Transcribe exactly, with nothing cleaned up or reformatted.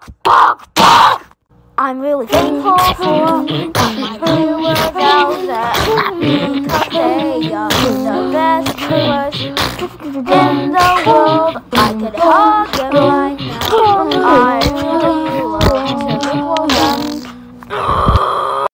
I'm really thankful for my viewers out there. Because they are the best viewers in the world. I could hug